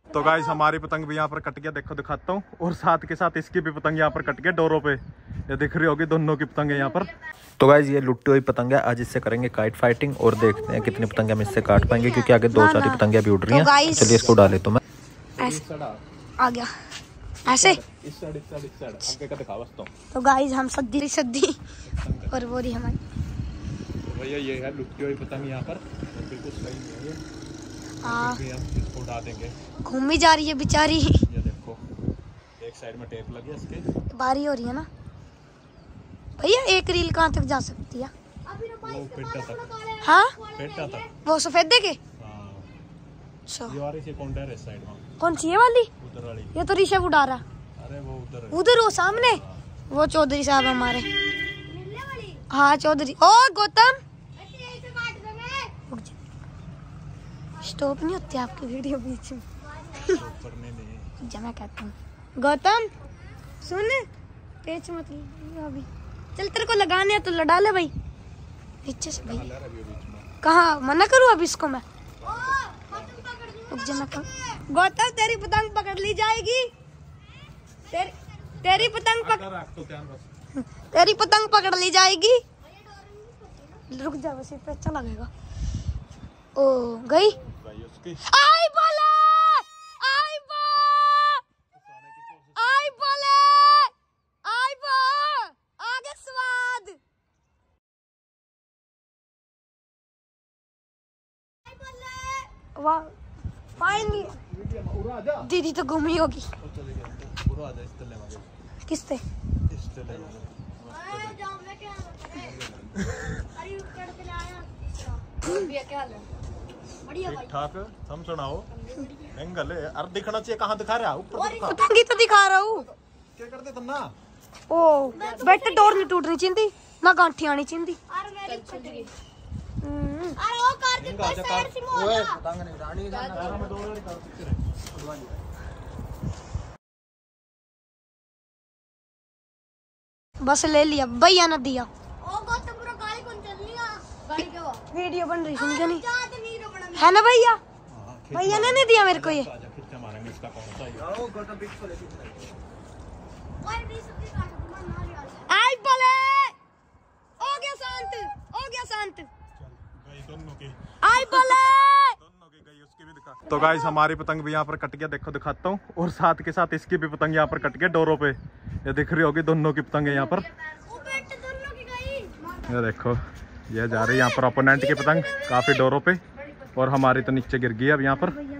तो गाइस हमारी पतंग भी यहाँ पर कट गया, देखो दिखाता हूँ। और साथ के साथ इसकी भी पतंग यहाँ पर कट गया डोरों पे, ये दिख रही होगी दोनों की पतंग है यहाँ पर। तो गाइस ये लुट्टी हुई पतंग है, आज इससे करेंगे काइट फाइटिंग और देखते हैं कितनी पतंग हम इससे काट पाएंगे, क्योंकि आगे 2-4 पतंगे अभी उड़ रही हैं। चलिए इसको डाले तो मैं आ गया ऐसे तो गाइस हम सद्दी और वो रही हमारी भैया, ये है लुट्टी हुई पतंग यहाँ पर, बिल्कुल सही है। इसको उड़ा देंगे, घूमी जा रही है बेचारी। ये देखो एक साइड में टेप लगी है इसके, बारी हो रही है ना भैया। एक रील कहाँ तक जा सकती है? वो पेटा तक। हाँ पेटा तक, वो सफेदे के। ये वाली से कौन है इस साइड में? कौन सी है वाली? उधर वाली। ये तो ऋषभ उड़ा रहा। अरे वो उधर है। उधर वो सामने, वो चौधरी साहब हमारे। हाँ चौधरी। ओ गौतम स्टॉप नहीं होती आपकी वीडियो बीच में। मैं कहता हूँ गौतम सुन, पेच मत अभी, चल तेरे को लगाने है तो लड़ा ले भाई पीछे से। भाई कहाँ मना करूँ अब इसको मैं? गौतम तेरी पतंग पकड़ ली जाएगी, तेरी पतंग पकड़ ली जाएगी। रुक जा बस, पे अच्छा लगेगा। ओ गई आई बोले, आई बोले, आगे स्वाद। वाह फाइनली दीदी तो घूमी होगी। किससे? ठीक ठाक, तुम सुनाओ। एंगल है अरे दिखना चाहिए, कहाँ दिखा रहा? ऊपर पतंग ही तो दिखा रहा हूँ। क्या करते तुम ना? ओ बेटे डोर नहीं टूटनी चाहिए ना, गांठी आनी चाहिए। बस ले लिया भैया ने दिया। वीडियो बन रही सुन के नहीं है ना भैया? भैया ने नहीं दिया मेरे को ये। आई बोले हो गया शांत, हो गया शांत। आई बोले तो गाइस हमारी पतंग भी यहाँ पर कट गया, देखो दिखाता हूँ। और साथ के साथ इसकी भी पतंग यहाँ पर कट गया डोरों पे, ये दिख रही होगी दोनों की पतंग है यहाँ पर। ये देखो ये जा रही है यहाँ पर अपोनेंट की पतंग काफी डोरों पे, और हमारी तो नीचे गिर गई अब यहाँ पर।